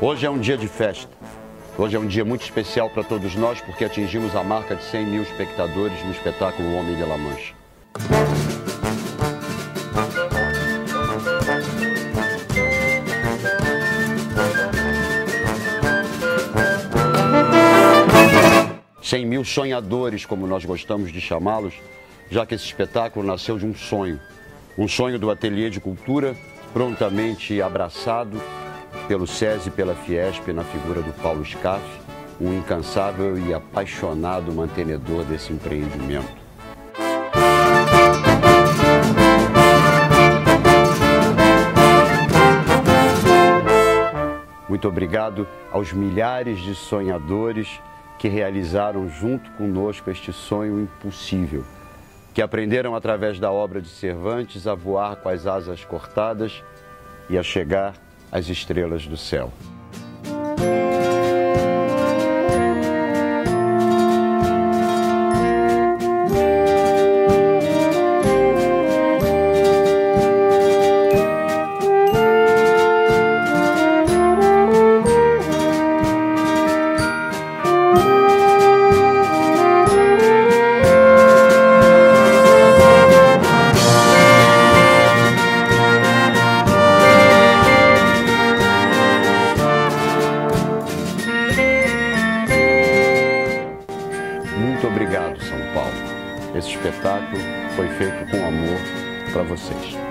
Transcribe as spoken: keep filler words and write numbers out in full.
Hoje é um dia de festa. Hoje é um dia muito especial para todos nós porque atingimos a marca de cem mil espectadores no espetáculo O Homem de La Mancha. cem mil sonhadores, como nós gostamos de chamá-los, já que esse espetáculo nasceu de um sonho. Um sonho do Ateliê de Cultura, prontamente abraçado pelo SESI e pela Fiesp na figura do Paulo Scaff, um incansável e apaixonado mantenedor desse empreendimento. Muito obrigado aos milhares de sonhadores que realizaram junto conosco este sonho impossível, que aprenderam através da obra de Cervantes a voar com as asas cortadas e a chegar às estrelas do céu. Muito obrigado, São Paulo. Esse espetáculo foi feito com amor para vocês.